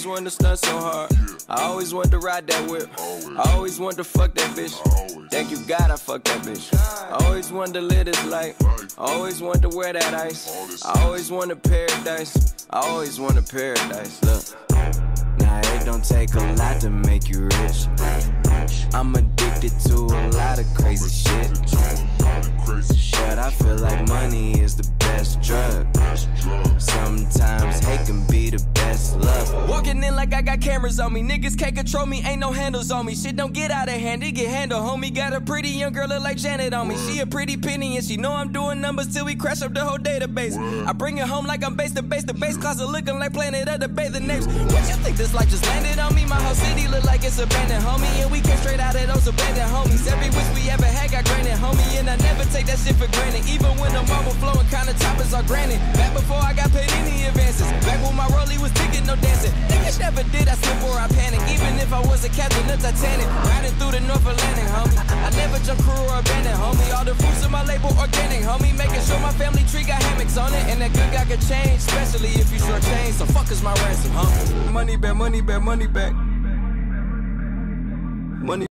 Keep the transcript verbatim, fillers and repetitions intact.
always wanted to stunt so hard. I always wanted to ride that whip. I always wanted to fuck that bitch. Thank you God I fucked that bitch. I always wanted to live this life. I always wanted to wear that ice. I always wanted paradise. I always wanted paradise. Look, now it don't take a lot to make you rich. I'm addicted to a lot of crazy shit, but I feel like money is the best drug. Sometimes hate can be the best love. Walking in like I got cameras on me. Niggas can't control me, ain't no handles on me. Shit don't get out of hand, it get handled. Homie got a pretty young girl look like Janet on me. She a pretty penny and she know I'm doing numbers till we crash up the whole database. I bring it home like I'm base to base. The base closet looking like Planet of the Bathing Apes. What you think this life just landed on me? My whole city look like it's abandoned, homie. And we came straight out of those abandoned homies. Every wish we ever had got granted, homie. And I never take that shit for granted. Even when the marble flowing, kinda toppers are granted. Back before I got paid any advances. Back when my rollie was ticking, no dancing. Niggas never did, I slip or I panic. Even if I was a captain of Titanic. Riding through the North Atlantic, homie. I never jump crew or abandoned, homie. All the fruits of my label organic, homie. Making sure my family tree got hammocks on it. And that good guy could change, especially if you short change. So fuck is my ransom, homie. Money back, money back, money back. Money